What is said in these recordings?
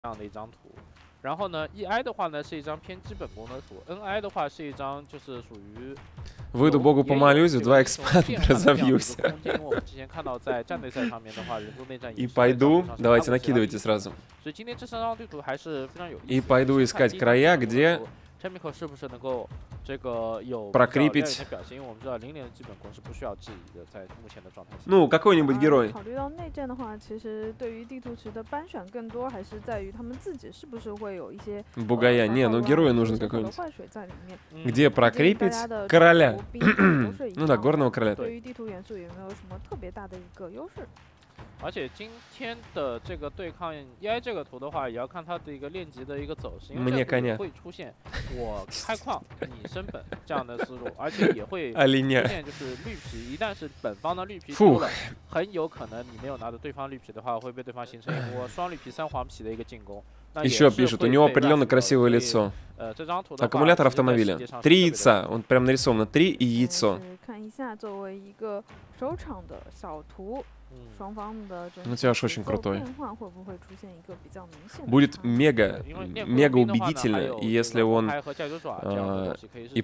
这样的一张图。然后呢 ，EI 的话呢是一张偏基本功的图 ，NI 的话是一张就是属于 Выйду богу помолюсь, в 2 экспандера забьюсь. 空间，因为我们之前看到在战队赛上面的话，人族内战 И пойду, давайте накидывайте сразу. 所以今天这三张地图还是非常有意思。 И пойду искать края, где Chemical 是不是能够这个有 прокрепить. 表现？因为我们知道0连的基本功是不需要质疑的，在目前的状态下。 Ну, какой-нибудь герой. 考虑到内战的话，其实对于地图池的班选更多还是在于他们自己是不是会有一些 Бугая. Не, ну герой нужен какой-нибудь. 坏水在里面。 Где прокрепить короля? Ну да, горного короля. 对于地图元素也没有什么特别大的一个优势。 而且今天的这个对抗 EI 这个图的话，也要看它的一个练级的一个走势，因为这个会出现我开矿你升本这样的思路，而且也会出现就是绿皮，一旦是本方的绿皮丢了，很有可能你没有拿到对方绿皮的话，会被对方形成一波双绿皮3黄皮的一个进攻。 Еще пишут, у него определенно красивое лицо. Аккумулятор автомобиля. 3 яйца, он прям нарисован на 3 и яйцо. 看一下作为一个首场的小图。 Ну, Тиаш очень крутой. Будет мега убедительно, и если он и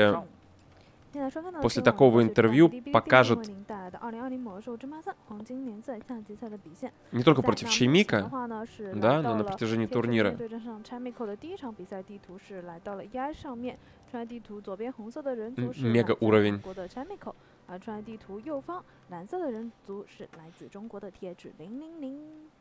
после такого интервью покажет не только против Чаймика, да, но на протяжении турнира. ，мега уровень. 而穿在地图右方蓝色的人族是来自中国的贴纸000。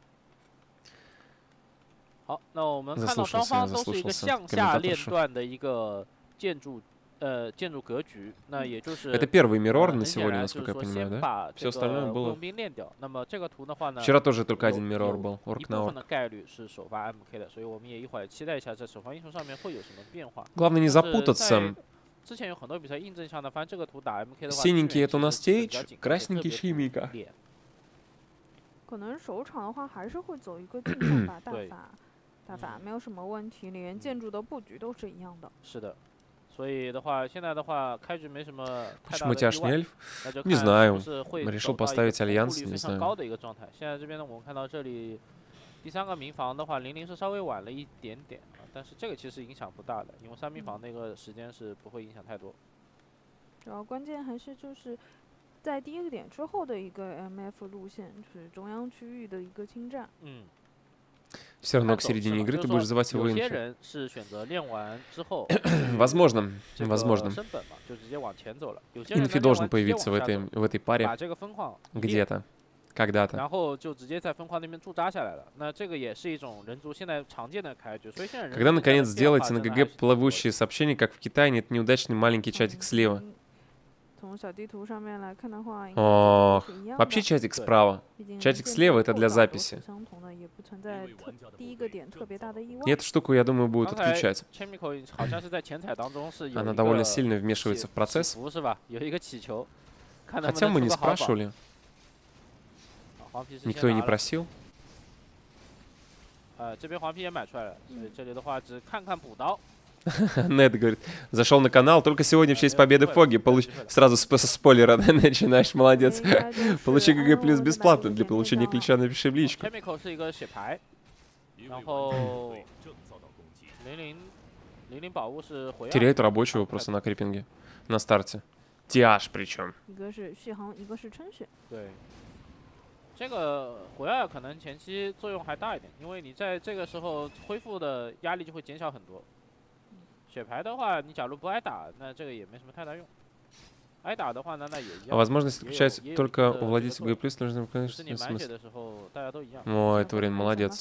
好，那我们看到双方都是一个向下链段的一个建筑格局，那也就是 Это первый миррор на сегодня, насколько я понимаю, да? Все остальное было. 那么这个图的话呢 Вчера тоже только один миррор был, орк на орк. 概率是首发 MK 的，所以我们也一会儿期待一下这首发英雄上面会有什么变化。 Главное не запутаться. 之前有很多比赛印证下呢，反正这个图打 MK 的话， Синенький это у нас Stage, красненький Чаймика. 可能首场的话还是会走一个近战法大法没有什么问题，里面建筑的布局都是一样的。 是的。 所以的话，现在的话，开局没什么太大 Почему 的 тяжний эльф? Не знаю. Решил поставить альянс, не 常 знаю. 高的一个状态。现在这边呢，我们看到这里第3个民房的话，00是稍微晚了一点点啊，但是这个其实影响不大的，因为3民房那个时间是不会影响太多。 主要关键还是就是在第1个点之后的一个 MF 路线，就是中央区域的一个侵占。 Все равно к середине игры ты будешь звать его инфи. 有些人是选择练完之后 Возможно, возможно. 升本嘛，就直接往前走了。有些 Инфи должен появиться в этой паре 把这个分矿 где-то, когда-то. 然后就直接在分矿那边驻扎下来了。那这个也是一种人族现在常见的开局，所以现在 Когда наконец сделаете на ГГ плывущие сообщения, как в Китае, нет неудачный маленький чатик слева. 从小地图上面来看的话， Ох, вообще чатик справа. Чатик слева это для записи. 相同的，也不存在第1个点特别大的意外。 И эту штуку, я думаю, будут отключать. Chemical 好像是在前彩当中是有 Она довольно сильно вмешивается в процесс. 是吧？有一个起球， Хотя мы не спрашивали. 黄皮 Никто и не просил. 这边黄皮也买出来了，所以这里的话只看看补刀。 Нед говорит, зашел на канал, только сегодня в честь победы Фоги. Сразу со спойлера начинаешь, молодец. Получи ГГ плюс бесплатно. Для получения ключа напиши в личку. Chemical 是一个血牌，然后00宝物是回。 Теряет рабочего просто на крипинге. На старте. Тиаш причем. 一个是续航，一个是春雪。 对。 这个回二可能前期作用还大一点，因为你在这个时候恢复的压力就会减小很多。血牌的话，你假如不挨打，那这个也没什么太大用。挨打的话呢，那也一样。 Возможность отключать только у владельца ГГ+, нужно, 是你满血的时候，大家都一样。 Ой, Турин, молодец.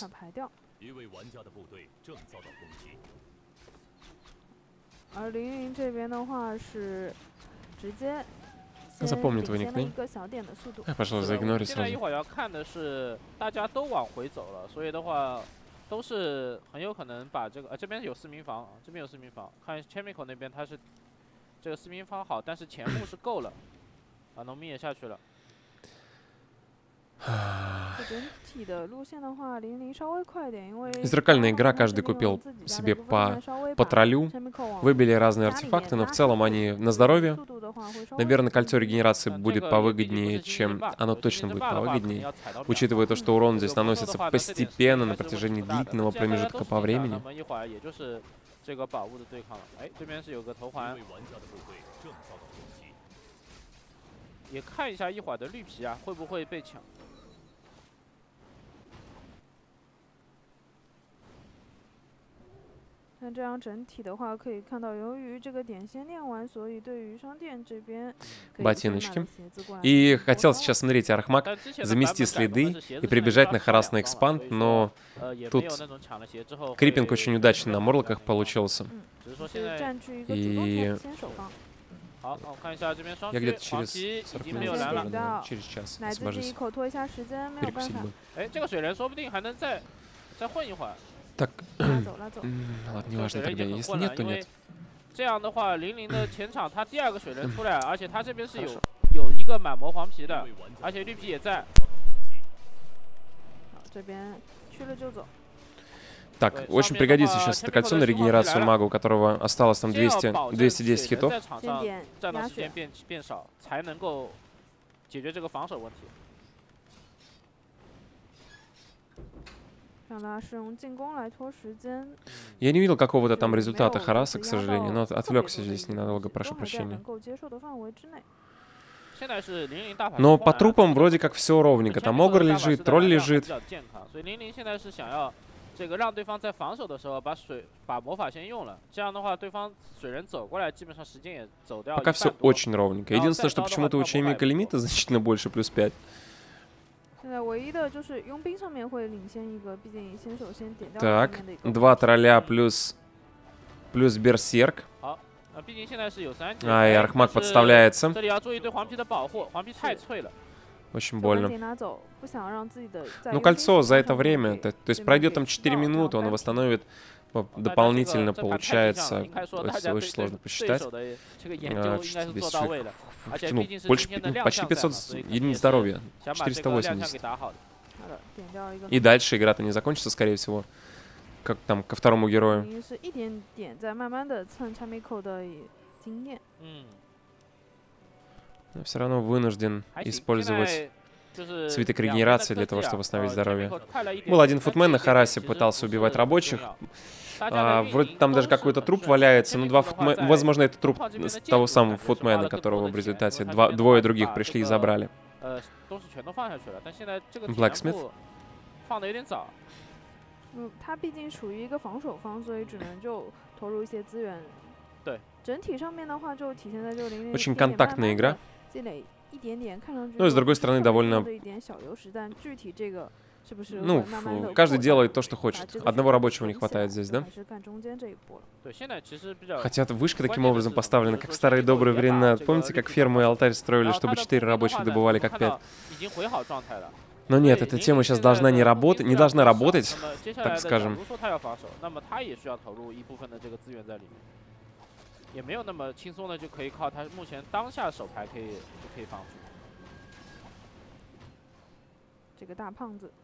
而00这边的话是直接。 Запомни твой никнейм. Пошел заигнори 现在一 сразу. 会儿要看的是，大家都往回走了，所以的话，都是很有可能把这个这边有4民房，这边有4民房。看 Chemical 那边他是这个4民房好，但是前路是够了，啊，农民也下去了。 Зеркальная игра, каждый купил себе по троллю, выбили разные артефакты, но в целом они на здоровье. Наверное, кольцо регенерации будет повыгоднее, чем... Оно точно будет повыгоднее, учитывая то, что урон здесь наносится постепенно на протяжении длительного промежутка по времени. 这个宝物的对抗了，哎，这边是有个头环，也看一下一会儿的绿皮啊，会不会被抢？ 那这样整体的话，可以看到，由于这个点先练完，所以对于商店这边 ботиночки. И хотел сейчас, смотрите, Архмак замести следы и прибежать на Харас на экспанд, но тут крипинг очень удачно на морлоках получился. И я где-то через 40 минут, наверное, через час освобожусь. Перекусить бы. Так, ладно, неважно тогда, если нет, то нет. 这样的话，00的前场他第2个水人出来，而且他这边是有一个满魔黄皮的，而且绿皮也在。 这边去了就走。 Так, очень пригодится сейчас это кольцо на регенерацию мага, у которого осталось там 210 хитов. 让他是用进攻来拖时间。 Я не видел какого-то там результата Хараса, к сожалению, но отвлекся здесь ненадолго, прошу прощения. Но по трупам вроде как все ровненько. Там Огр лежит, тролль лежит. 这个让对方在防守的时候把魔法先用了，这样的话对方水人走过来，基本上时间也走掉。 Пока все очень ровненько. Единственное, что почему-то у Чеймика лимита значительно больше, плюс 5. 现在唯一的就是佣兵上面会领先一个，毕竟先手先点掉。 Так, 2 тролля плюс берсерк. 好，毕竟现在是有3级。 Ай, Архмак подставляется. 这里要注意对黄皮的保护，黄皮太脆了。 Очень больно. Ну, кольцо за это время, то есть пройдет там 4 минуты, он восстановит дополнительно, получается, это очень сложно посчитать. Ну, почти 500 единиц здоровья, 480. И дальше игра-то не закончится, скорее всего, как там ко второму герою. Но все равно вынужден использовать свиток регенерации для того, чтобы восстановить здоровье. Был один футмен на Харасе, пытался убивать рабочих. Вроде там даже какой-то труп валяется, но 2 футмена... Возможно, это труп того самого футмена, которого в результате двое других пришли и забрали. Блэксмит. 他毕竟属于一个防守方，所以只能就投入一些资源。 对， 整体上面的话就体现在这00 Очень контактная игра. 积累一点点，看上去。 Ну и с другой стороны довольно... Ну, каждый делает то, что хочет. Одного рабочего не хватает здесь, да? Хотя вышка таким образом поставлена, как в старые добрые времена. Помните, как ферму и алтарь строили, чтобы 4 рабочих добывали, как 5? Но нет, эта тема сейчас должна не работать, не должна работать, так скажем. 也没有那么轻松的就可以靠他目前当下手牌可以防住。 这个大胖子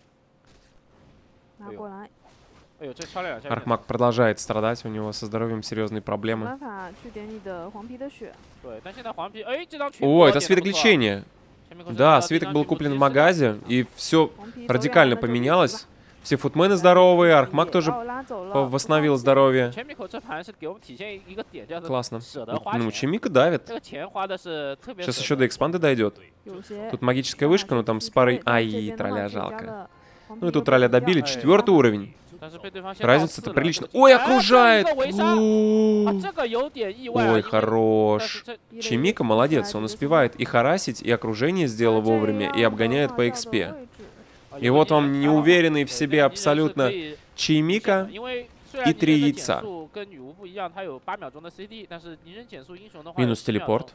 拿过来。 哎呦，这敲了2下。 Архмак продолжает страдать, у него со здоровьем серьезные проблемы. 办法去点你的黄皮的血。 对，但现在黄皮，哎，这张。 О, это свиток лечения. Да, свиток был куплен в магазе, и все радикально поменялось. Все футмены здоровые, Архмак тоже восстановил здоровье. Классно. Ну, Чемика давит. Сейчас еще до экспанда дойдет. Тут магическая вышка, но там с парой... Ай, тролля жалко. Ну и тут тролля добили, 4-й уровень. Разница-то прилично. Ой, окружает! Ой, хорош. Чемика молодец, он успевает и харасить, и окружение сделал вовремя, и обгоняет по экспе. И вот вам неуверенный в себе абсолютно Чеймика и 3 яйца. Минус телепорт.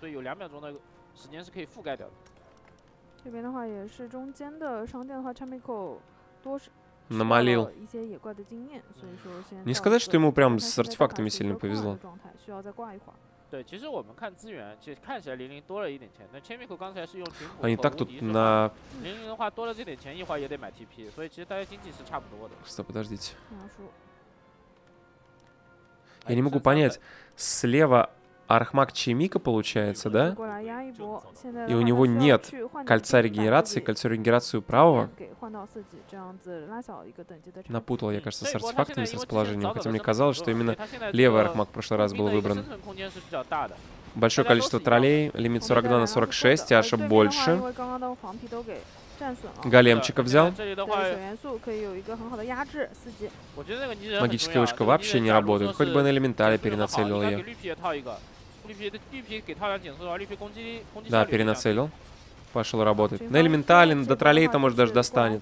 Намолил. Не сказать, что ему прям с артефактами сильно повезло. 对，其实我们看资源，其实看起来00多了一点钱，但 Chemical 刚才是用群 Они так тут на... 00的话多了这点钱，一会儿也得买 TP， 所以其实大家经济是差不多的。 Стоп, подождите. Я не могу понять, слева Архмаг Чемика получается, да? И у него нет кольца регенерации, кольцо регенерации у правого. Напутал я, кажется, с артефактами, с расположением, хотя мне казалось, что именно левый Архмаг в прошлый раз был выбран. Большое количество троллей, лимит 42 на 46, Аша больше. Големчика взял. Магическая вышка вообще не работает, хоть бы на элементале перенацелил ее. Да, перенацелил. Пошел работать. На элементале, до троллей-то, может, даже достанет.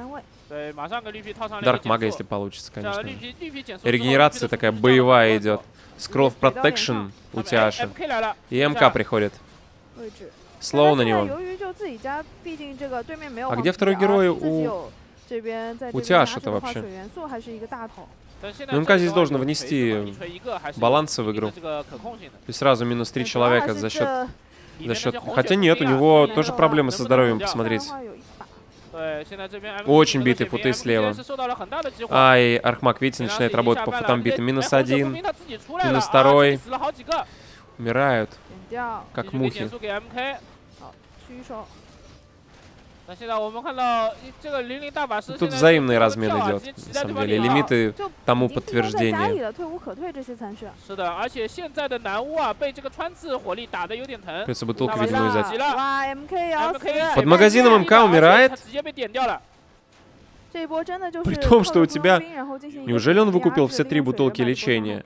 Дарк Мага, если получится, конечно. Регенерация такая боевая идет. Scroll of Protection у Тиаши. И МК приходит. Слоу на него. А где второй герой у Тиаши-то вообще? Ну, МК здесь должен внести балансы в игру. И сразу минус 3 человека за счет... Хотя нет, у него тоже проблемы со здоровьем, посмотрите. Очень битые футы слева. Ай, Архмаг, видите, начинает работать по футам битым. Минус 1, минус 2. Умирают, как мухи. Тут взаимный размен идет, на самом деле. Лимиты тому подтверждение. Придется бутылку, видимо, взять. Под магазином МК умирает. При том, что у тебя... Неужели он выкупил все 3 бутылки лечения?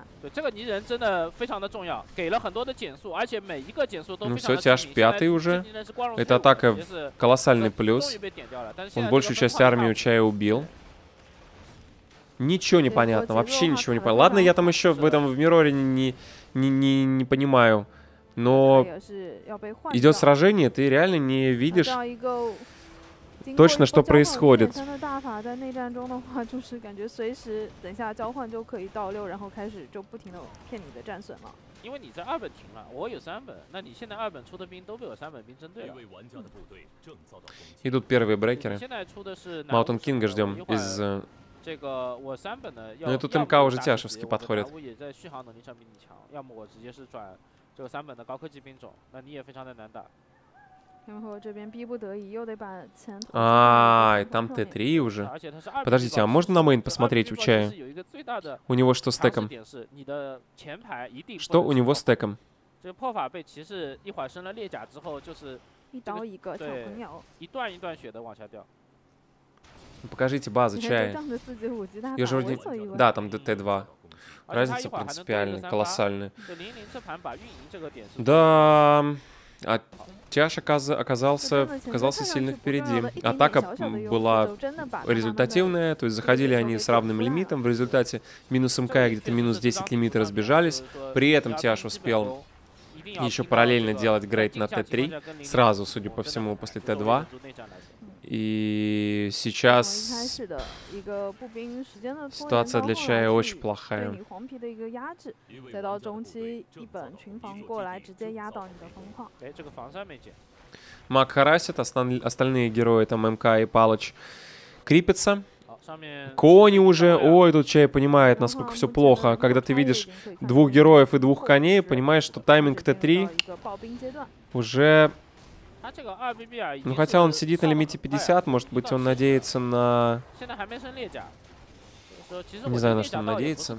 Ну все, Тиаш 5-й уже. Это атака колоссальный плюс. Он большую часть армии у Чая убил. Ничего не понятно, вообще ничего не понятно. Ладно, я там еще в этом в Мироре не понимаю. Но идет сражение, ты реально не видишь точно, что происходит. Идут первые брейкеры. Маунтон Кинга ждем из... Ну и тут МК уже тяшевски подходит. Ай, там Т3 уже. Подождите, а можно на мейн посмотреть у Чая? У него что с теком? Что у него с теком? Покажите базу Чая. Ее же вроде... Да, там Т2. Разница принципиальная, колоссальная. Да... А Тиаш оказался сильно впереди. Атака была результативная, то есть заходили они с равным лимитом. В результате минус МК где-то минус 10 лимита разбежались. При этом Тиаш успел еще параллельно делать грейд на Т3. Сразу, судя по всему, после Т2. И сейчас ситуация для Чая очень плохая. Маг харасит, остальные герои, там МК и Палыч, крипятся. Кони уже... Ой, тут Чай понимает, насколько все плохо. Когда ты видишь 2 героев и 2 коней, понимаешь, что тайминг Т3 уже... Ну, хотя он сидит на лимите 50, может быть, он надеется на... Не знаю, на что он надеется.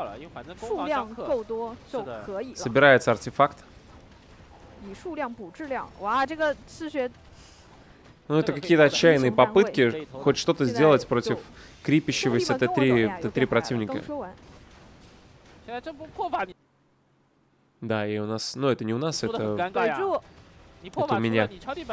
Собирается артефакт. Ну, это какие-то отчаянные попытки хоть что-то сделать против крипящегося Т3 противника. Да, и у нас... Ну, это не у нас, это... Это у меня.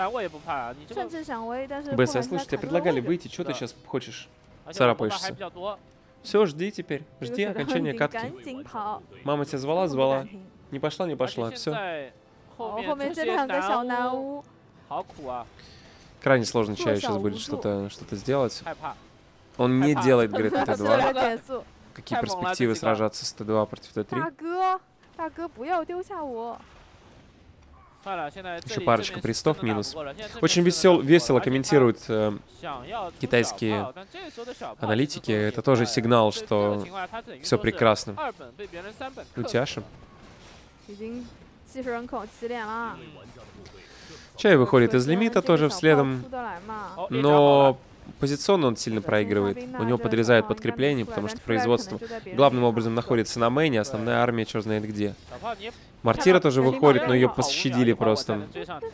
БС, я слышу, тебе предлагали выйти, что ты сейчас хочешь? Царапаешься. Все, жди теперь. Жди окончания катки. Мама тебя звала? Не пошла, все. Крайне сложно Чаю сейчас будет что-то сделать. Он не делает, говорит, Т2. Какие перспективы сражаться с Т2 против Т3? Еще парочку пристов минус. Очень весело комментируют китайские аналитики. Это тоже сигнал, что все прекрасно. Лютяша. Чай выходит из лимита тоже вследом, но позиционно он сильно проигрывает. У него подрезают подкрепление, потому что производство главным образом находится на мейне, основная армия черт знает где. Мортира тоже выходит, но ее пощадили просто.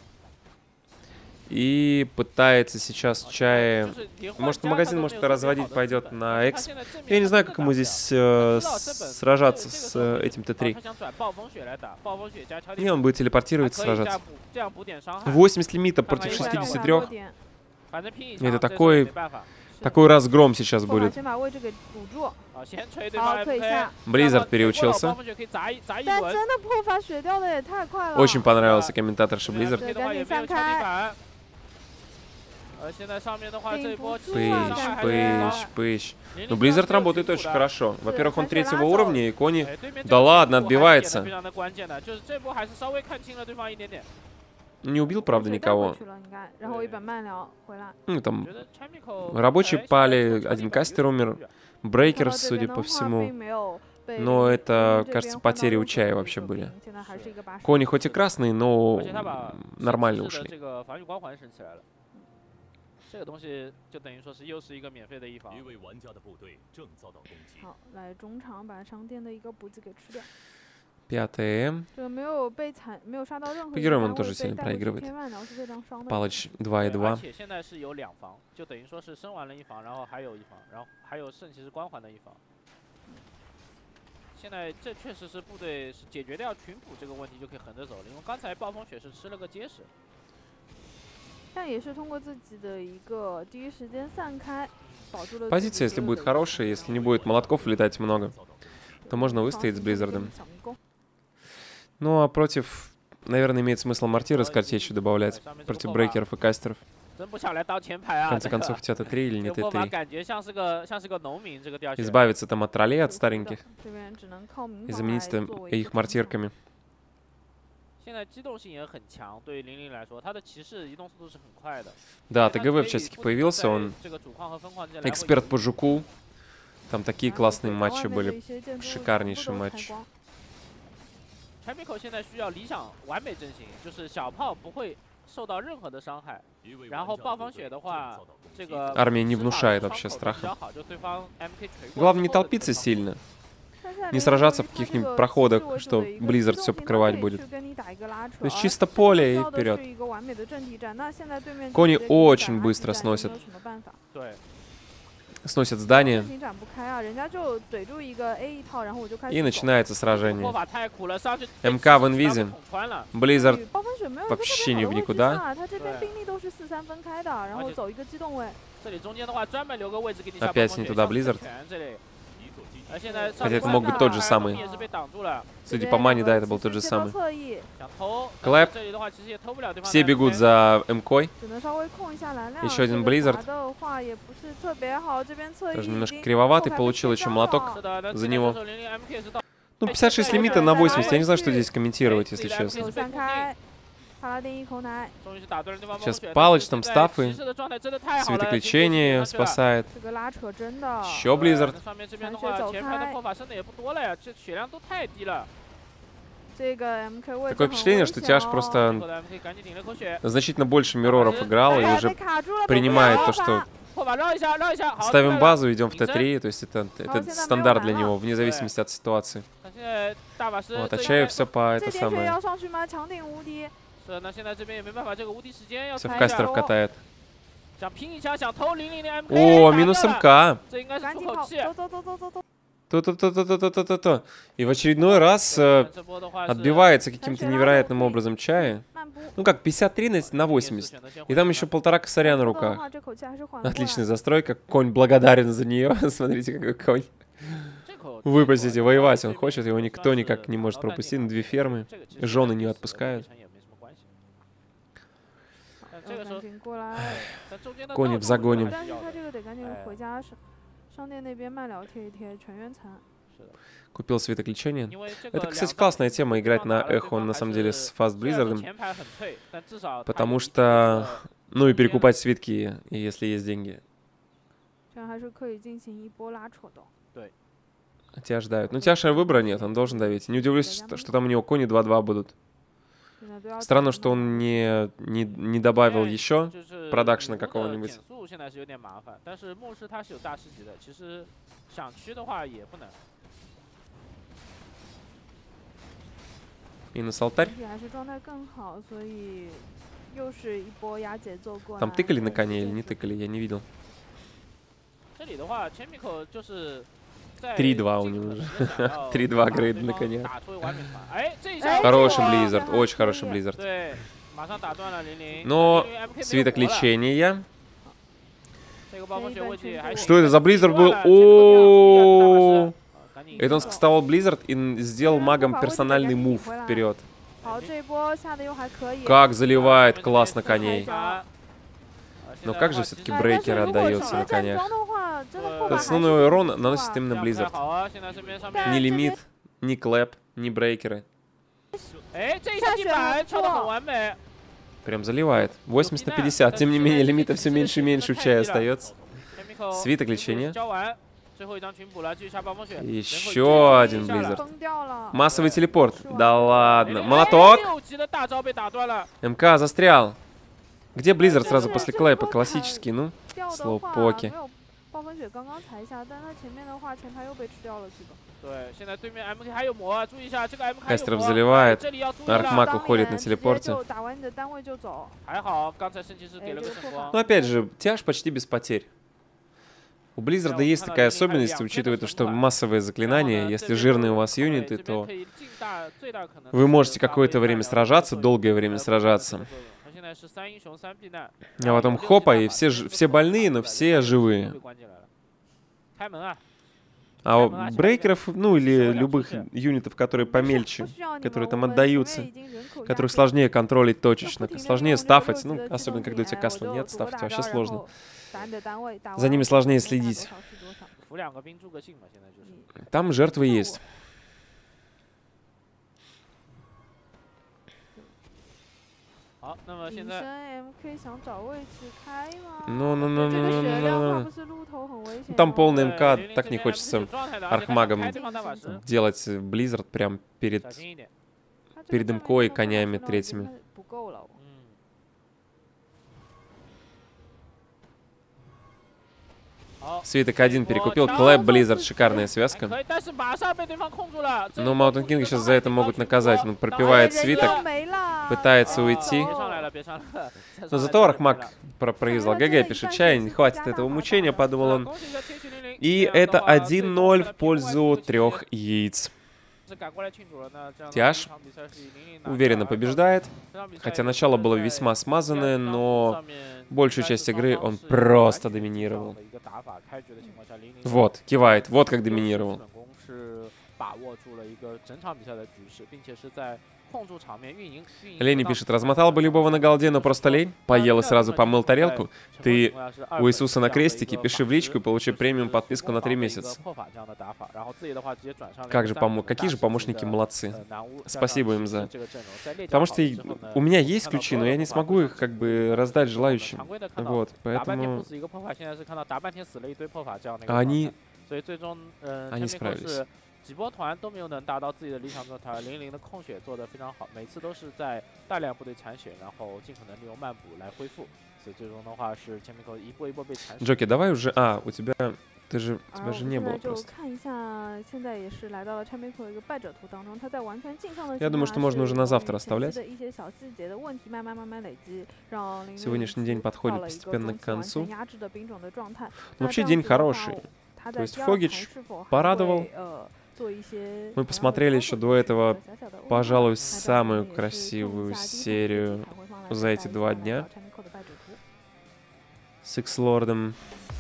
И пытается сейчас Чай... Может, в магазин, может, разводить пойдет на экс. Я не знаю, как ему здесь сражаться с этим Т3. Не, он будет телепортироваться, сражаться. 80 лимита против 63. Это такой разгром сейчас будет. Близзард переучился. Очень понравился комментаторше Близзард. Пыщ. Ну, Близзард работает очень хорошо. Во-первых, он 3-го уровня, и Кони... Да ладно, отбивается. Не убил, правда, никого. Ну, там рабочие пали, один кастер умер, Брейкер, судя по всему. Но это, кажется, потери у Чая вообще были. Кони хоть и красные, но нормально ушли. Пятое. По героям он тоже сильно проигрывает. Палыч 2,2. Позиция, если будет хорошая, если не будет молотков летать много, то можно выстоять с Близзардом. Ну, а против, наверное, имеет смысл мортиры с картечью добавлять. Против брейкеров и кастеров. В конце концов, у тебя Т3 или не Т3. Избавиться там от троллей, от стареньких. И заменить там их мортирками. Да, ТГВ в часике появился, он эксперт по жуку. Там такие классные матчи были, шикарнейший матч. Армия не внушает вообще страха. Главное не толпиться сильно. Не сражаться в каких-нибудь проходах, что Близзард все покрывать будет. То есть чисто поле и вперед. Кони очень быстро сносят. Сносят здание. И начинается сражение. МК в инвизе. Близзард вообще не в никуда. Опять не туда Близзард. Хотя это мог быть тот же самый. Судя по мане, да, это был тот же самый. Клэп. Все бегут за МКой. Еще один Близзард. Тоже немножко кривоватый. Получил еще молоток за него. Ну, 56 лимита на 80. Я не знаю, что здесь комментировать, если честно. Сейчас Палыч, там стафы. Светоключение спасает. Еще Близзард. Такое впечатление, что Тяж просто значительно больше мироров играл и уже принимает то, что ставим базу, идем в Т3, то есть это стандарт для него, вне зависимости от ситуации. Вот, а Чаю все по это самое. Все в кастеров катает. О, минус МК. То-то-то-то-то-то-то. И в очередной раз отбивается каким-то невероятным образом Чая. Ну как, 53 на 80. И там еще 1,5 косаря на руках. Отличная застройка. Конь благодарен за нее. Смотрите, какой конь. Выпустите, воевать он хочет. Его никто никак не может пропустить. На 2 фермы. Жены не отпускают. Кони в загоне. Купил свиток лечения. Это, кстати, классная тема, играть на эхо, на самом деле, с Fast Blizzard. Потому что, ну и перекупать свитки, если есть деньги. Тебя ждают. Ну, Тяша выбора нет, он должен давить. Не удивлюсь, что там у него кони 2-2 будут. Странно, что он не добавил еще продакшена какого-нибудь. И на алтарь. Там тыкали на коне или не тыкали, я не видел. 3-2 у него уже. 3-2 грейд на коне. Хороший Blizzard, очень хороший Blizzard. Но свиток лечения. Что это за Blizzard был? О, это он скастовал Blizzard и сделал магом персональный мув вперед. Как заливает классно коней. Но как же все-таки брейкер отдается на конях? Основной урон наносит именно Blizzard. Ни лимит, ни клэп, ни брейкеры. Прям заливает. 80 на 50. Тем не менее, лимита все меньше и меньше у чая остается. Свиток лечения. Еще один Blizzard. Массовый телепорт. Да ладно. Молоток. МК застрял. Где Blizzard сразу после клэпа? Классический, ну. Слоупоки. Кастеров заливает. Архмаг уходит на телепорте. Но опять же, тяж почти без потерь. У Blizzard есть такая особенность, учитывая то, что массовые заклинания, если жирные у вас юниты, то вы можете какое-то время сражаться, долгое время сражаться. А потом хопа, и все больные, но все живые. А у брейкеров, ну или любых юнитов, которые помельче, которые там отдаются, которых сложнее контролить точечно, сложнее стафать, ну, особенно когда у тебя касла нет, стафать вообще сложно. За ними сложнее следить. Там жертвы есть. Ну. Там полный МК, так не хочется архмагом делать Blizzard прям перед МК и конями третьими. Свиток 1 перекупил. Клэп, Blizzard, шикарная связка. Но Mountain King сейчас за это могут наказать. Он пропивает свиток, пытается уйти. Но зато Архмаг произвел ГГ, пишет чай, не хватит этого мучения, подумал он. И это 1-0 в пользу 3 яиц. Тяж уверенно побеждает, хотя начало было весьма смазанное, но большую часть игры он просто доминировал. Вот, кивает, вот как доминировал. Лени пишет, размотал бы любого на голде, но просто лень. Поел и сразу помыл тарелку. Ты у Иисуса на крестике, пиши в личку и получи премиум подписку на 3 месяца. Как же какие же помощники молодцы. Спасибо им за... Потому что у меня есть ключи, но я не смогу их как бы раздать желающим. Вот, поэтому... Они справились. 几波团都没有能达到自己的理想状态，00的控血做得非常好，每次都是在大量部队残血，然后尽可能利用慢补来恢复，所以最终的话是Chemical一波一波被残血。 Джоки, давай уже, у тебя же не было просто. Я думаю, что можно уже на завтра оставлять. Сегодняшний день подходит постепенно к концу. Но вообще день хороший. То есть Фогич порадовал. Мы посмотрели еще до этого, пожалуй, самую красивую серию за эти 2 дня. С Икс-лордом.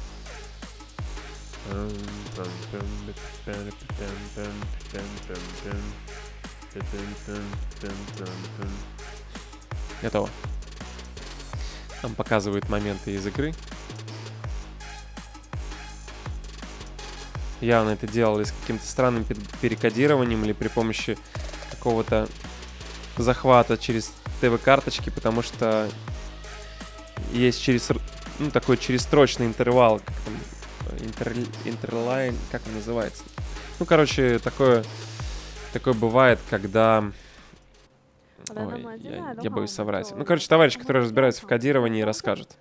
Готово. Нам показывают моменты из игры. явно это делали с каким-то странным перекодированием или при помощи какого-то захвата через ТВ-карточки, потому что есть такой черестрочный интервал, как там, интерлайн, как он называется. Ну, короче, такое бывает, когда... Ой, я боюсь соврать. Ну, короче, товарищ, который разбирается в кодировании, расскажет.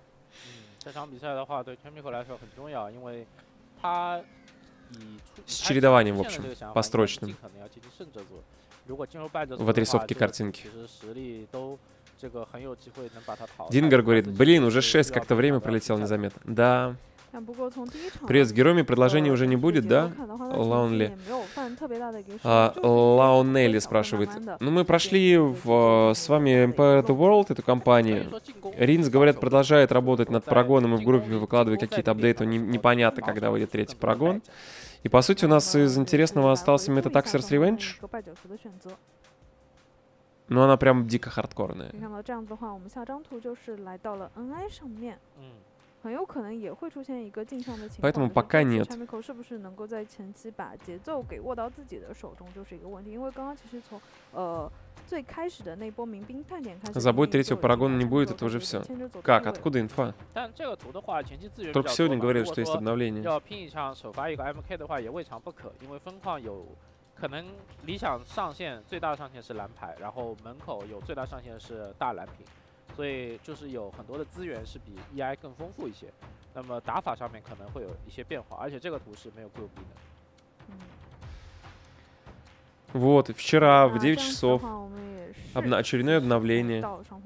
С чередованием, в общем, построчным. В отрисовке картинки. Дингер говорит, блин, уже 6, как-то время пролетело незаметно. Да. Привет, с героями предложений уже не будет, да? Лаунли. Лаунелли спрашивает. Ну, мы прошли с вами Empire the World, эту кампанию. Ринс, говорят, продолжает работать над парагоном и в группе выкладывает какие-то апдейты. Непонятно, когда выйдет третий парагон. И, по сути, у нас из интересного остался метод Axer's Revenge. Но она прям дико хардкорная. Поэтому пока нет. Забудь, третьего парагона не будет, это уже все. Как? Откуда инфа? Только сегодня говорили, что есть обновление. 可能理想上限最大上限是蓝牌，然后门口有最大上限是大蓝屏，所以就是有很多的资源是比 EI 更丰富一些。那么打法上面可能会有一些变化，而且这个图是没有 Group B 的。 Вот, вчера в 9 часов очередное обновление.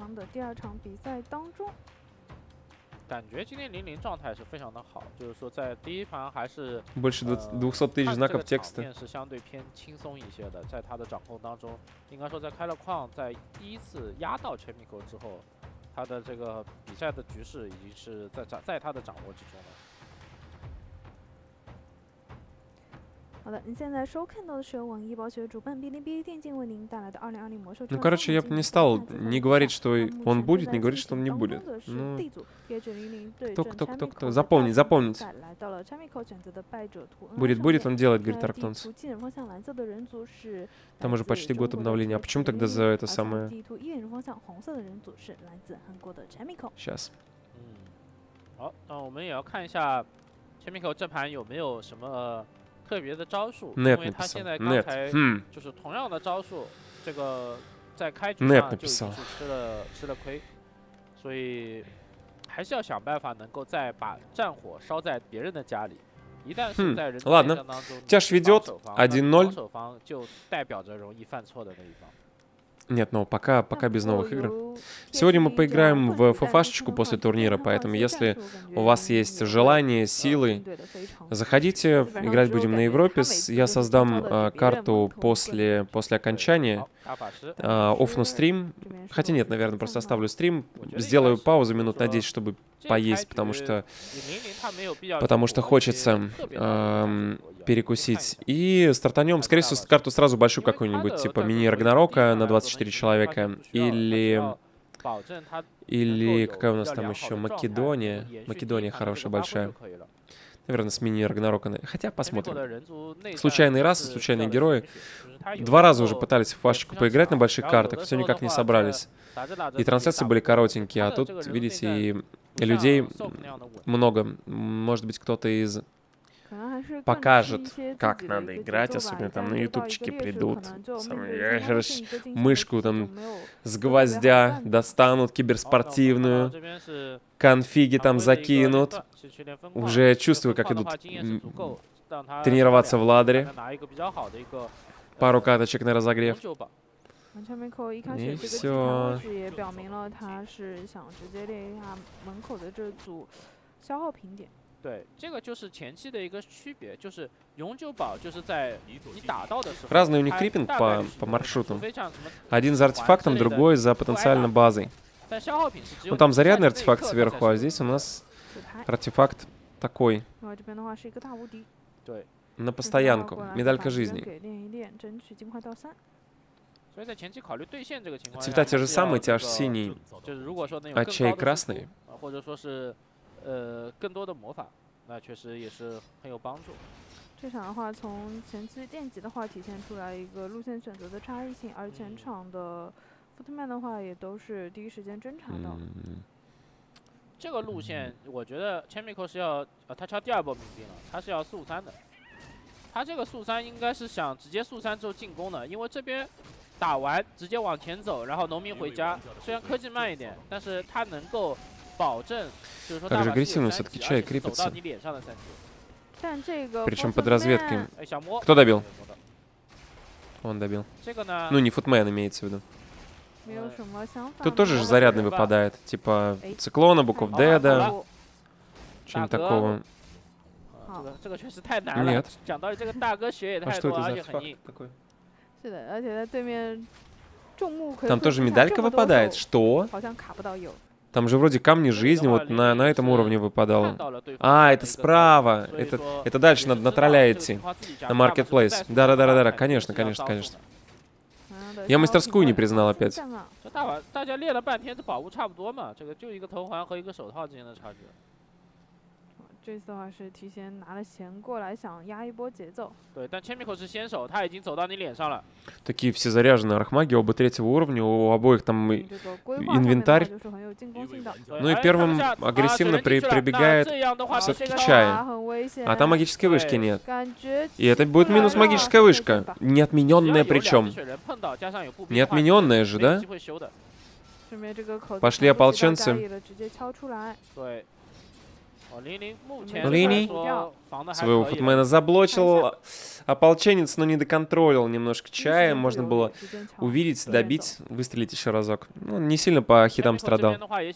感觉今天00状态是非常的好，就是说在第一盘还是 больше 200 тысяч знаков текста. 是相对偏轻松一些的，在他的掌控当中，应该说在开了矿，在第一次压到 Chemical 之后，他的这个比赛的局势已经是在他的掌握之中了。 好的，您现在收看到的是由网易暴雪主办哔哩哔哩电竞为您带来的2020魔兽。 Ну, короче, я бы не стал не говорить, что он будет, не говорить, что он не будет. Ну, кто. Запомнить. Будет, он делает, говорит Арктонс. Там уже почти год обновления. А почему тогда за это самое... Сейчас. 好，那我们也要看一下 Chemical 这盘有没有什么 特别的招数，因为他现在刚才就是同样的招数，这个在开局上就已经是吃了亏，所以还是要想办法能够再把战火烧在别人的家里。一旦是在人家当中，防守方就代表着容易犯错的那一方。 Нет, ну пока без новых игр. Сегодня мы поиграем в ФФАшечку после турнира, поэтому если у вас есть желание, силы, заходите, играть будем на Европе. Я создам карту после окончания, оффну стрим. Хотя нет, наверное, просто оставлю стрим, сделаю паузу минут на 10, чтобы поесть, потому что хочется перекусить. И стартанем, скорее всего, карту сразу большую какую-нибудь, типа мини-Рагнарока на 24 человека. Или какая у нас там еще? Македония. Македония хорошая, большая. Наверное, с мини-Рагнарока. Хотя посмотрим. Случайные расы, случайные герои. 2 раза уже пытались в фашечку поиграть на больших картах, все никак не собрались. И трансляции были коротенькие, а тут, видите, и людей много. Может быть, кто-то из... покажет, как надо играть, особенно там на ютубчике придут, мышку там с гвоздя достанут, киберспортивную, конфиги там закинут. Уже чувствую, как идут тренироваться в ладере. Пару каточек на разогрев. И все. 对，这个就是前期的一个区别，就是永久宝就是在你打到的时候， разные у них крипинг по маршрутам. Один за артефактом, другой за потенциально базой. Ну там зарядный артефакт сверху, а здесь у нас артефакт такой. На постоянку. Медалька жизни. Цвета те же самые, те аж синий, а чай красный. 更多的魔法，那确实也是很有帮助。 这场的话，从前期电击的话体现出来一个路线选择的差异性，而前场的福特曼的话也都是第一时间侦查到。 这个路线，我觉得 Chemical 是要他敲第2波民兵了，他是要453的。他这个453应该是想直接453之后进攻的，因为这边打完直接往前走，然后农民回家。虽然科技慢一点，但是他能够保证，就是说大把走到你脸上的3级。 但这个 Причем под разведкой. Кто добил? Он добил. Ну, не футмен имеется в виду. Тут тоже же зарядный выпадает. Типа циклона, букв Деда. Что-нибудь такого. Нет. А что это за артефакт такой? Там тоже медалька выпадает? Что? Там же вроде камни жизни вот на этом уровне выпадало. А, это справа. Это дальше надо на тролля идти. На Marketplace. Да-да-да-да, конечно. Я мастерскую не признал опять. 这次的话是提前拿了钱过来，想压一波节奏。 对，但 Chemical 是先手，他已经走到你脸上了。 Такие все заряженные архмаги, оба 3-го уровня, у обоих там инвентарь. Ну и первым агрессивно прибегает все-таки Чая. А там магической вышки нет. И это будет минус магическая вышка. Неотмененная причем. Неотмененная же, да? Пошли ополченцы. Линий своего футмена заблочил. Ополченец, но не доконтролил немножко Чая. Можно было увидеть, добить, выстрелить еще разок. Ну, не сильно по хитам страдал.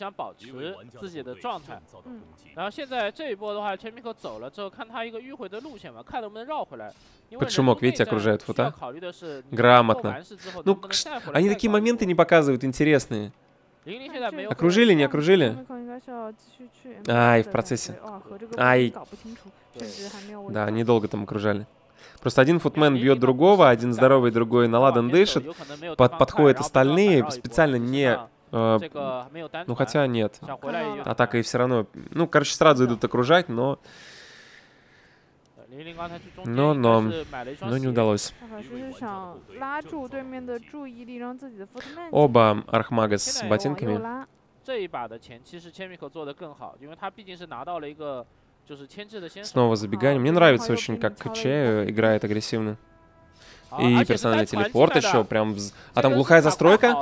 Под шумок, видите, окружают фута. Грамотно. Ну, они такие моменты не показывают интересные. Окружили, не окружили? Ай, в процессе. Ай. Да, недолго там окружали. Просто один футмен бьет другого, один здоровый, другой наладан дышит. Подходят остальные, специально не... ну, хотя нет. Атака и все равно... Ну, короче, сразу идут окружать, но не удалось. Оба архмага с ботинками. Снова забегание. Мне нравится очень, как Чай играет агрессивно. И персональный телепорт еще прям... А там глухая застройка?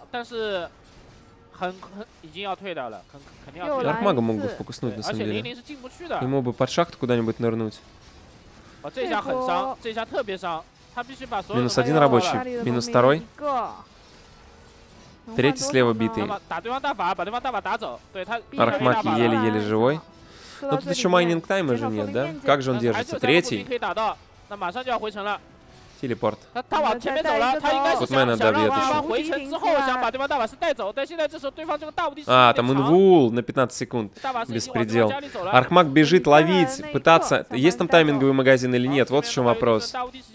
Архмага мог бы фокуснуть, на самом деле. Ему бы под шахту куда-нибудь нырнуть. Минус 1 рабочий. Минус 2. 3 слева битый. Архмаг еле-еле живой. Но тут еще майнинг тайма же нет, да? Как же он держится? 3. Телепорт. Футмена добьет еще. А, там инвул на 15 секунд. Беспредел. Архмаг бежит ловить, пытаться. Есть там тайминговый магазин или нет? Вот в чем вопрос.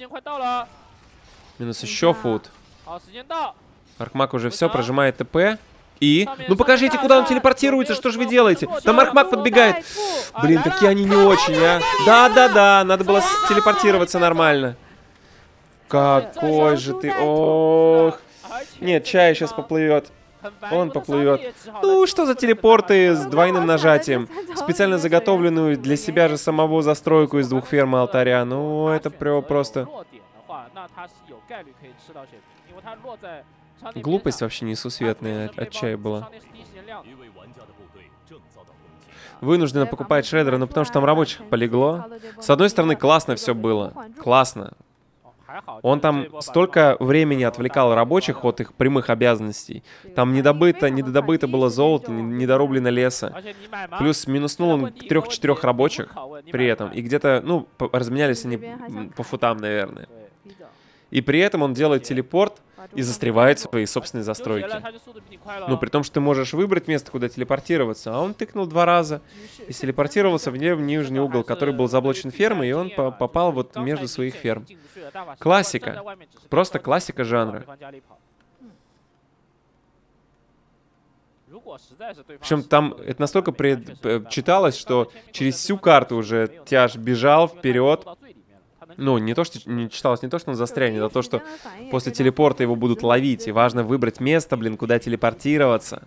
Минус еще фут. Архмаг уже все, прожимает ТП. И... Ну покажите, куда он телепортируется, что же вы делаете? Там Архмаг подбегает. Блин, какие они не очень, а. Да-да-да, надо было телепортироваться нормально. Какой же ты... Ох. Нет, Чай сейчас поплывет. Он поплывет. Ну, что за телепорты с двойным нажатием? Специально заготовленную для себя же самого застройку из 2 ферм и алтаря. Ну, это просто... Глупость вообще несусветная от Чая была. Вынуждена покупать шредера, ну потому что там рабочих полегло. С одной стороны, классно все было. Классно. Он там столько времени отвлекал рабочих от их прямых обязанностей. Там недодобыто было золото, недорублено леса. Плюс минуснул он 3-4 рабочих при этом. И где-то, ну, разменялись они по футам, наверное. И при этом он делает телепорт и застревает в своей собственной застройке. Ну, при том, что ты можешь выбрать место, куда телепортироваться. А он тыкнул 2 раза и телепортировался в нижний угол, который был заблочен фермой, и он попал вот между своих ферм. Классика. Просто классика жанра. Причем там это настолько читалось, что через всю карту уже Тяж бежал вперед. Ну, не то, что не читалось, не то, что он застрянет, а то, что после телепорта его будут ловить. И важно выбрать место, блин, куда телепортироваться.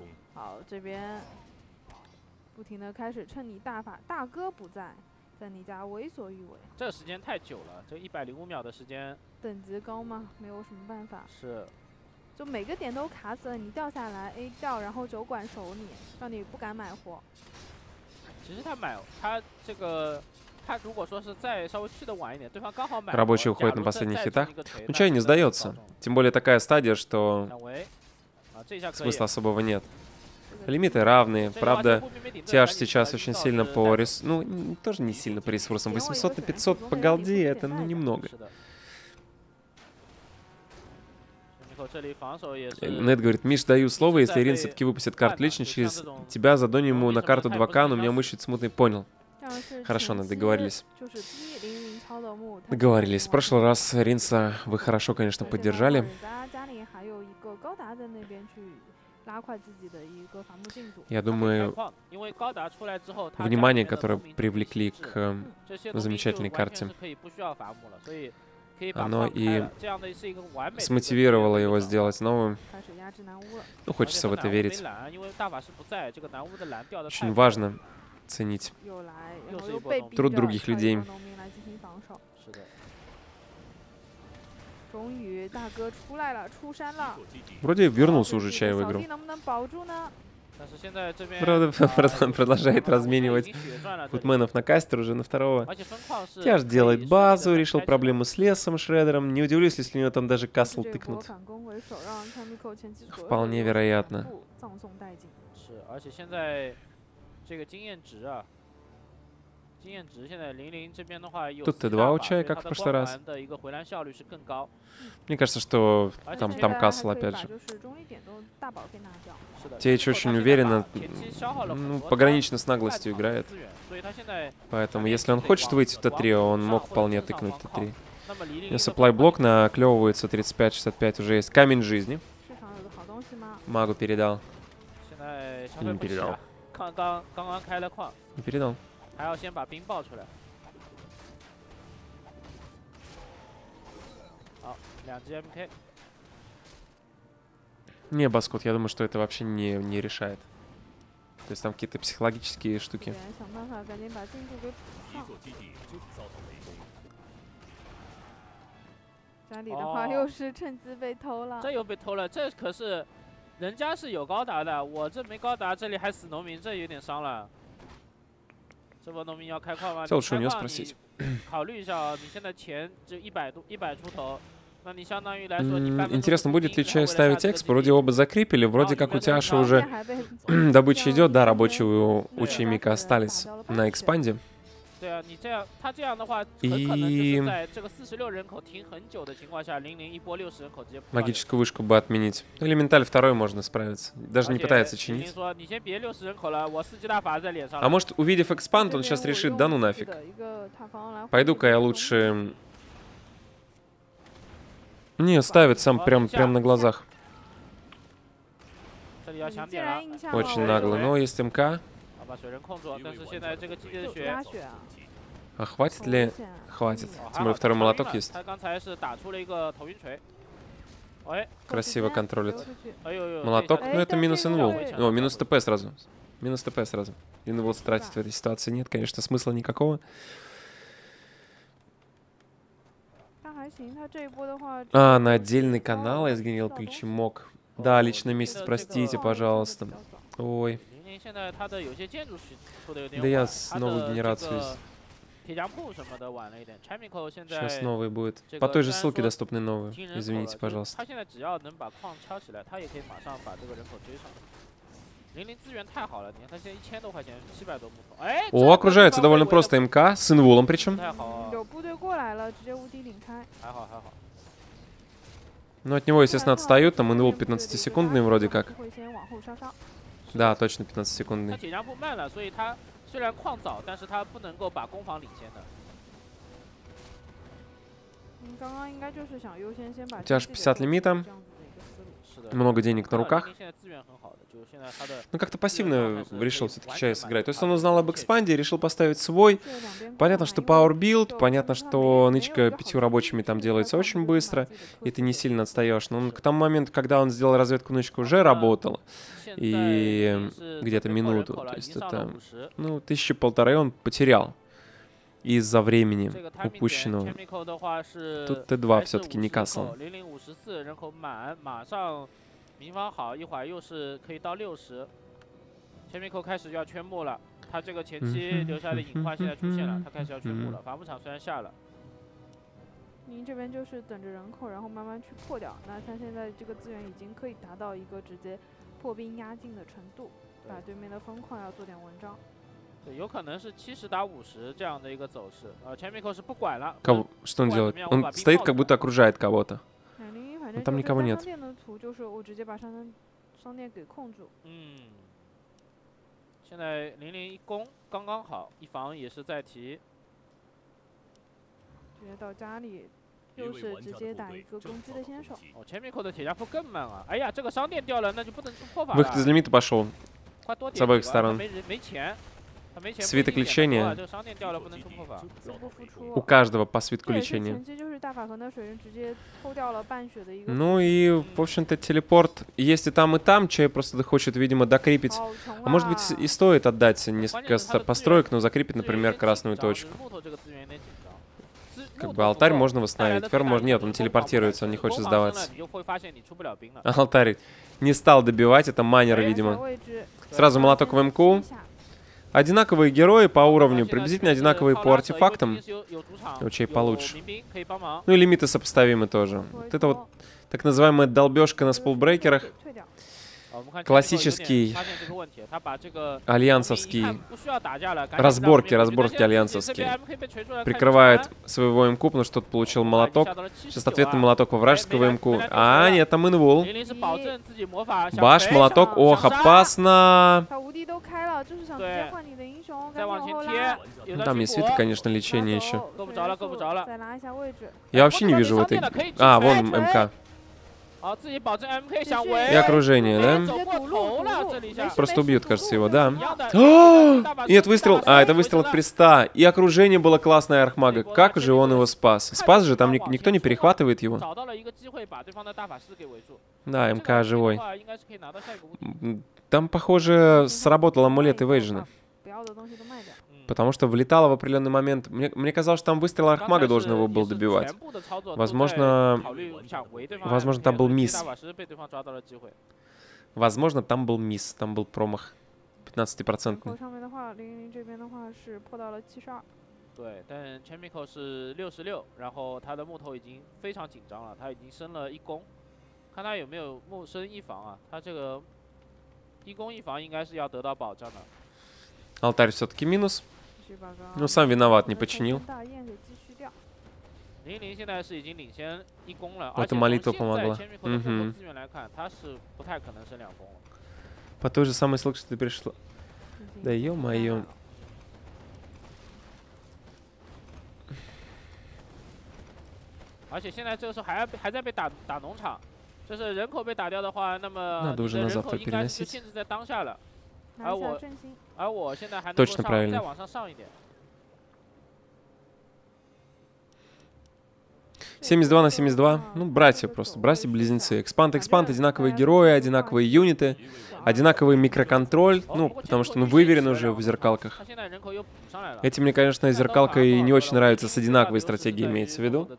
在你家为所欲为。 这个时间太久了，这105秒的时间。 等级高吗？没有什么办法。 是。 就每个点都卡死了，你掉下来 A 掉，然后酒馆守你，让你不敢买货。 其实他这个。 他如果说是再稍微去的晚一点，对方刚好买。 Рабочий уходит на последних хитах. Ну, чай не сдается. Тем более такая стадия, что смысла особого нет. Лимиты равные. Правда, тяж сейчас очень сильно по ресурсам. Ну, тоже не сильно по ресурсам. 800 на 500 по голде это, ну, немного. Нет говорит, Миш, даю слово, если Ирин все-таки выпустит карту лично через тебя, задоню ему на карту 2К, но у меня мышцы смутный, понял. Хорошо, мы договорились. Договорились. В прошлый раз Ринса вы хорошо, конечно, поддержали. Я думаю, внимание, которое привлекли к замечательной карте, оно и смотивировало его сделать новую. Ну, хочется в это верить. Очень важно ценить труд других людей. Вроде вернулся уже чай в игру. Правда, продолжает разменивать футменов на кастер уже на второго. Тяж делает базу, решил проблему с лесом, Шредером. Не удивлюсь, если у него там даже касл тыкнут. Вполне вероятно. Тут Т2 у чая, как в прошлый раз. Мне кажется, что там касл, опять же. Теч очень уверенно, ну, погранично с наглостью играет. Поэтому, если он хочет выйти в Т3, он мог вполне тыкнуть Т3. Сапплай-блок наклевывается 35-65, уже есть камень жизни. Магу передал. Не передал. Не передал. 还要先把冰爆出来。好，2级 MK。 Не, Баскот, я думаю, что это вообще не решает. То есть там какие-то психологические штуки. 家里的话又是趁机被偷了。 这又被偷了，这可是人家是有高达的，我这没高达，这里还死农民，这有点伤了。 这波农民要开矿吗？考虑一下啊，你现在钱就100出头，那你相当于来说， Интересно, будет ли чай ставить эксп? Вроде оба закрепили, вроде как у Тяши уже добыча идет, да, рабочие у Чаймика остались на экспанде. И магическую вышку бы отменить. Элементаль второй можно справиться. Даже не пытается чинить. А может, увидев экспанд, он сейчас решит, да ну нафиг. Пойду-ка я лучше... Не, ставит сам прям на глазах. Очень нагло. Но есть МК. А хватит ли? Хватит. Тем более второй молоток есть. Красиво контролит. Молоток, ну это минус инвул. О, минус ТП сразу. Минус ТП сразу. Инвул тратить в этой ситуации нет, конечно, смысла никакого. А, на отдельный канал я сгенерил ключемок. Да, личный месяц, простите, пожалуйста. Ой. Да я с новой генерацией. Сейчас новый будет. По той же ссылке доступны новые. Извините, пожалуйста. О, окружается довольно просто МК, с инвулом причем. Но от него, естественно, отстают. Там инвул 15-секундный вроде как. Да, точно 15-секундный. У тебя аж 50 лимита. много денег на руках. Ну, как-то пассивно решил все-таки ЧС сыграть. То есть он узнал об экспанде, решил поставить свой. Понятно, что Power Build, понятно, что нычка 5 рабочими там делается очень быстро, и ты не сильно отстаешь. Но к тому моменту, когда он сделал разведку, нычка уже работала. И где-то минуту. То есть это, ну, 1500 он потерял из-за времени упущенного. Тут Т2 все-таки не касл. 民方好，一会儿又是可以到60。Chemical 开始要圈木了，他这个前期留下的隐患现在出现了，他开始要圈木了。伐木场虽然下了， 您这边就是等着人口，然后慢慢去破掉。那他现在这个资源已经可以达到一个直接破冰压境的程度，把对面的分矿要做点文章。 对，有可能是70打50这样的一个走势。Chemical 是不管了。 Что он делает? Он стоит, как будто окружает кого-то. Там никого нет. 就是我直接把商店给控住。 现在00一攻刚刚好，一防也是在提。 直接到家里，又是直接打一个攻击的先手。 哦 ，Chemical 的铁甲铺更慢啊！哎呀，这个商店掉了，那就不能出破法了。 Выход из лимита пошел. С обоих сторон. 没钱。 Свиток лечения. У каждого по свитку лечения. Ну и, в общем-то, телепорт есть и там, Чай просто хочет, видимо, докрипить. А может быть, и стоит отдать несколько построек, но закрепить, например, красную точку. Как бы алтарь можно восстановить. Ферм можно... Нет, он телепортируется, он не хочет сдаваться. Алтарь не стал добивать, это майнер, видимо. Сразу молоток в МК. Одинаковые герои по уровню, приблизительно одинаковые по артефактам. У Чей получше. Ну и лимиты сопоставимы тоже. Вот это вот так называемая долбежка на спулбрейкерах. Классический альянсовский разборки альянсовские. Прикрывает своего МК, потому что тот получил молоток. Сейчас ответный молоток во вражеского МК. А, нет, там инвул. Баш, молоток. Ох, опасно. Там есть свиток, конечно, лечение еще. Я вообще не вижу в этой... А, вон МК. И окружение, да? Просто убьют, кажется, его, да. Нет, выстрел. А, это выстрел от приста. И окружение было классное Архмага. Как же он его спас? Спас же, там никто не перехватывает его. Да, МК живой. Там, похоже, сработал амулет Эвейджена. Потому что влетало в определенный момент. Мне казалось, что там выстрел Архмага должен его был добивать. Возможно, там был мисс. Возможно, там был мисс. Там был промах. 15%. 对，但 Chemical 是66，然后他的木头已经非常紧张了，他已经升了1攻，看他有没有木升1防啊？他这个1攻1防应该是要得到保障的。 Алтарь все-таки минус. Ну, сам виноват, не починил. 00现在是已经领先1攻了， Это молитва помогла. По той же самой ссылке, что ты пришла. Да ё-моё. Надо уже на завтра переносить. Точно правильно. «72 на 72». Ну, братья просто. Братья-близнецы. Экспанд, одинаковые герои, одинаковые юниты, одинаковый микроконтроль. Ну, потому что, выверен уже в зеркалках. Эти мне, конечно, зеркалка и не очень нравится, с одинаковой стратегией имеется в виду.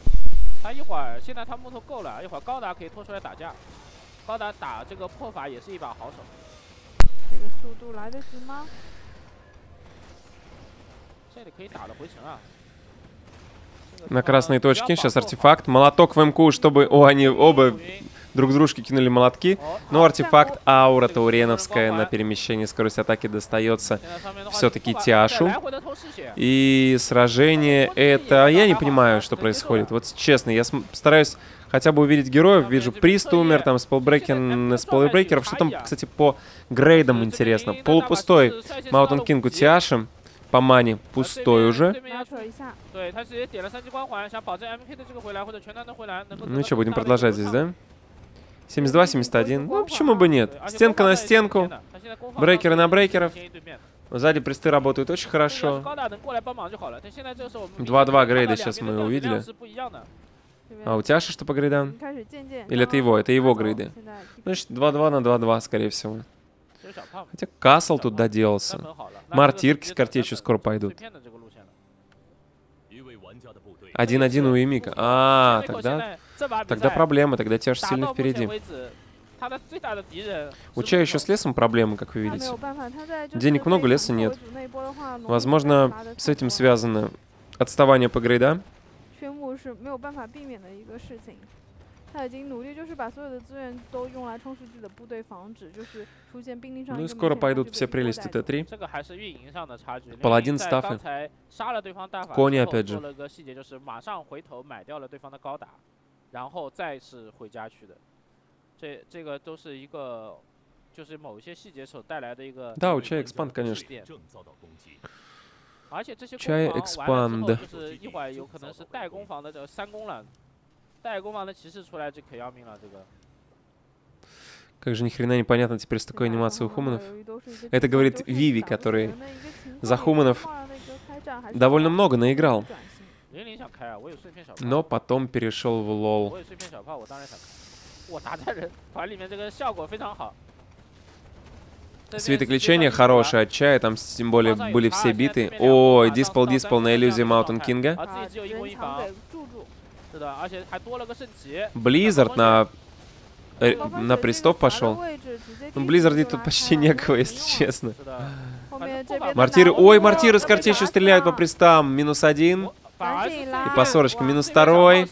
На красной точке. Сейчас артефакт. Молоток в МК, чтобы... О, они оба друг с дружки кинули молотки. Но артефакт аура тауреновская на перемещение скорости атаки достается все-таки Тиашу. И сражение это... Я не понимаю, что происходит. Вот честно, я стараюсь хотя бы увидеть героев. Вижу, Прист умер, там спеллбрейкеров. Что там, кстати, по грейдам интересно? Полупустой Маунтин Кинг у Тиаши. По мане пустой уже. Ну что, будем продолжать здесь, да? 72-71. Ну, почему бы нет? Стенка на стенку. Брейкеры на брейкеров. Сзади присты работают очень хорошо. 2-2 грейда сейчас мы увидели. А у Тяши что по грейдам? Или это его? Это его грейды. Значит, 2-2 на 2-2, скорее всего. Хотя Касл тут доделался. Мартирки с картечью скоро пойдут. 1-1 у Эмика. А, тогда проблема, тогда Тяж сильно впереди. У Чая еще с лесом проблемы, как вы видите. Денег много, леса нет. Возможно, с этим связано отставание по грейдам. Ну и скоро пойдут все прелести Т3. Паладин стафы. Кони опять же. 这个都是一个，就是某一些细节所带来的一个。 Да, у Чая экспанд, конечно. 而且这些攻防完了之后，就是一会儿有可能是带攻防的这3攻了，带攻防的骑士出来就可要命了，这个。 Как же ни хрена непонятно теперь с такой анимацией у хуманов. Это говорит Виви, который за хуманов довольно много наиграл. Но потом перешел в лол. Свиток лечения хороший от Чая, там тем более были все биты. О, диспел на иллюзии Маунтин Кинга. Близзард на пристов пошел. Ну, Близзарде тут почти некого, если честно. Мартиры. Ой, мартиры с картечью стреляют по пристам. -1. И по сорочке -2.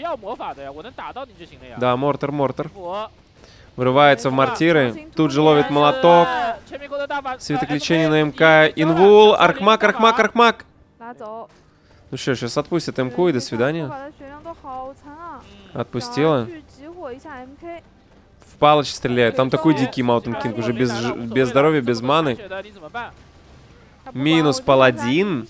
Да, мортер. Врывается в мартиры. Тут же ловит молоток. Свиток лечения на МК. Инвул. Архмак. Ну что, сейчас отпустят МК и до свидания. Отпустила. В палыч стреляют. Там такой дикий Маунтин Кинг. Уже без здоровья, без маны. Минус паладин.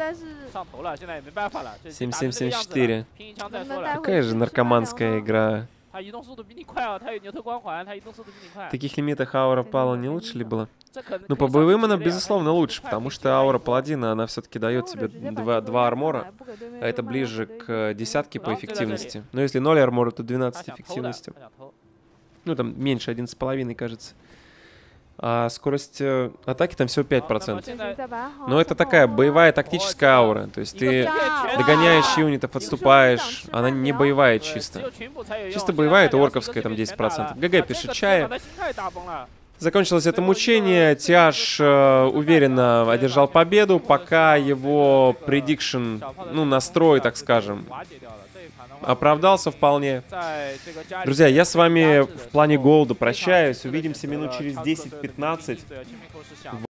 7774. Какая же наркоманская игра. В таких лимитах аура пала не лучше ли было? Ну, по боевым она, безусловно, лучше, потому что аура паладина, она все-таки дает тебе 2 армора, а это ближе к 10 по эффективности. Но если 0 армора, то 12 эффективности. Ну, там меньше, 11,5, кажется. А скорость атаки там всего 5%. Но это такая боевая тактическая аура. То есть ты догоняешь юнитов, отступаешь. Она не боевая чисто. Чисто боевая — это орковская, там 10%. ГГ пишет Чая. Закончилось это мучение. Тяж уверенно одержал победу, пока его предикшн, ну, настрой, так скажем, оправдался вполне. Друзья, я с вами в плане голда прощаюсь. Увидимся минут через 10-15.